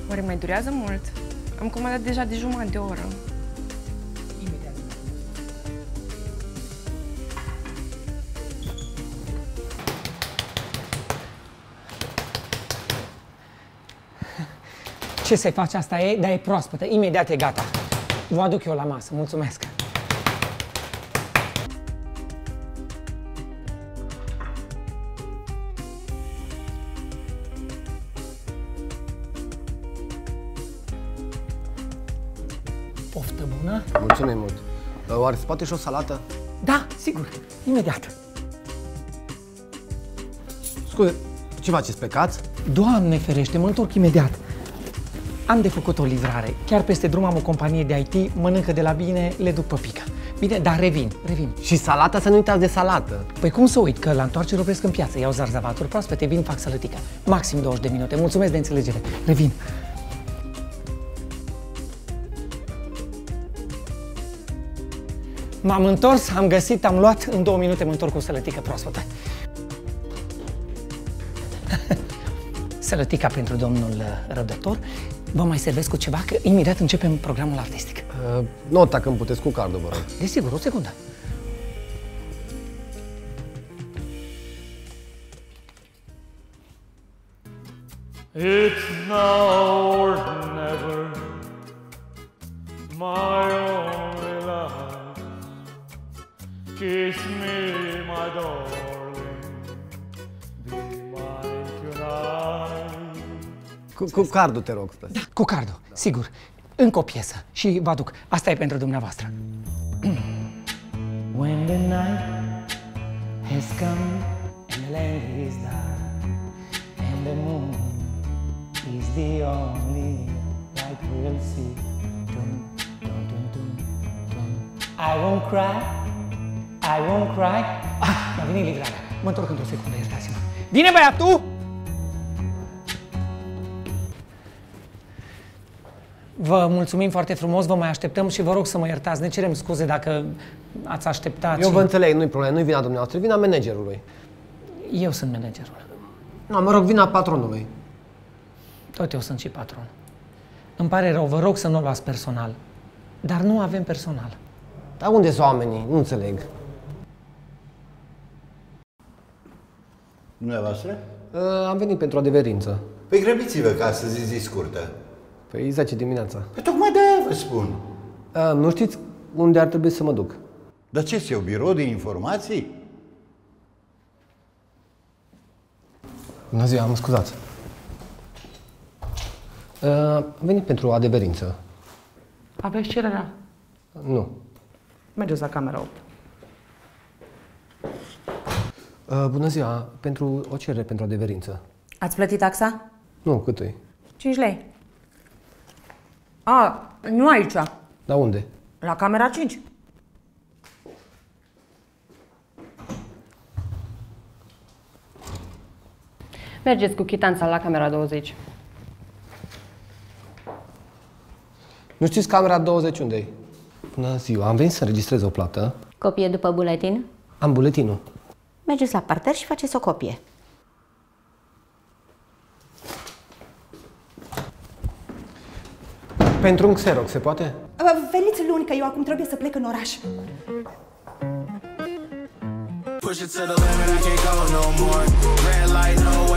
Oare mai durează mult? Am comandat deja de jumătate de oră. Imediat. Ce să-i faci, asta e, dar e proaspătă. Imediat e gata. Vă aduc eu la masă. Mulțumesc. Poftă bună. Mulțumim mult. Oare se poate și o salată? Da, sigur. Imediat. Scuze, ce faceți, plecați? Doamne ferește, mă întorc imediat. Am de făcut o livrare. Chiar peste drum am o companie de IT, mănâncă de la bine, le duc pe pică. Bine, dar revin. Și salata, să nu uitați de salată. Păi cum să uit, că la întoarcere opresc în piață, iau zarzavaturi proaspete, vin, fac sălătică. Maxim 20 de minute. Mulțumesc de înțelegere. Revin. M-am întors, am găsit, am luat, în 2 minute mă întorc cu sălătică proaspătă. Sălătica pentru domnul răbdător. Vă mai servesc cu ceva, că imediat începem programul artistic. Nota, când puteți, cu cardul, vă rog. Desigur, o secundă. It's now or never, my only love. Kiss me, my darling, be mine tonight. Cu cardul, te rog. Da, cu cardul, sigur. Încă o piesă și vă aduc. Asta e pentru dumneavoastră. When the night has come and the land is dark and the moon is the only light we'll see. Dun, dun, dun, dun, dun. I won't cry, I won't cry. Mi-a venit livrarea. Mă întorc într-o secundă, iertați-mă. Vine băiatul! Vă mulțumim foarte frumos, vă mai așteptăm și vă rog să mă iertați. Ne cerem scuze dacă ați așteptat. Eu vă înțeleg, nu-i problemă, nu-i vina dumneavoastră, e vina managerului. Eu sunt managerul. Nu, mă rog, vina patronului. Tot eu sunt și patron. Îmi pare rău, vă rog să nu o luați personal. Dar nu avem personal. Dar unde sunt oamenii? Nu înțeleg. Dumneavoastră? Am venit pentru o adeverință. Păi grăbiți-vă, ca să zi scurtă. Păi 10 dimineața. Păi tocmai de-aia vă spun. Nu știți unde ar trebui să mă duc? Dar ce este, o birou de informații? Bună ziua, mă scuzați. Am venit pentru o adeverință. Aveți cererea? Nu. Mergeți la camera 8. Bună ziua, pentru o cerere pentru adeverință. Ați plătit taxa? Nu, cât e? 5 lei. A, nu aici. La unde? La camera 5. Mergeți cu chitanța la camera 20. Nu știți camera 20 unde e? Bună ziua, am venit să înregistrez o plată. Copie după buletin? Am buletinul. Mergeți la parter și faceți o copie. Pentru un Xerox, se poate? Veniți luni, că eu acum trebuie să plec în oraș. Push it to the limit, I can't go no more. Red light, no